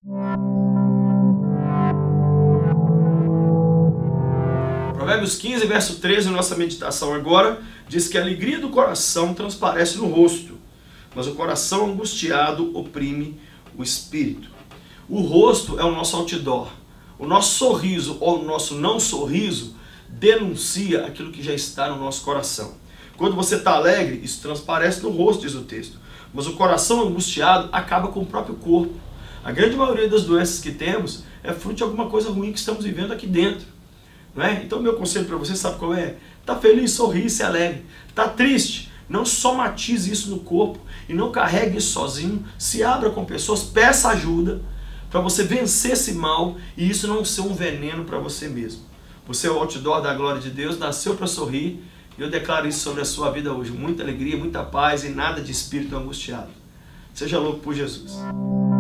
Provérbios 15, verso 13, nossa meditação agora, diz que a alegria do coração transparece no rosto, mas o coração angustiado oprime o espírito. O rosto é o nosso outdoor. O nosso sorriso ou o nosso não sorriso denuncia aquilo que já está no nosso coração. Quando você está alegre, isso transparece no rosto, diz o texto. Mas o coração angustiado acaba com o próprio corpo. A grande maioria das doenças que temos é fruto de alguma coisa ruim que estamos vivendo aqui dentro. Não é? Então meu conselho para você, sabe qual é? Está feliz, sorri, se alegre. Está triste? Não somatize isso no corpo e não carregue isso sozinho. Se abra com pessoas, peça ajuda para você vencer esse mal e isso não ser um veneno para você mesmo. Você é o outdoor da glória de Deus, nasceu para sorrir e eu declaro isso sobre a sua vida hoje. Muita alegria, muita paz e nada de espírito angustiado. Seja louco por Jesus.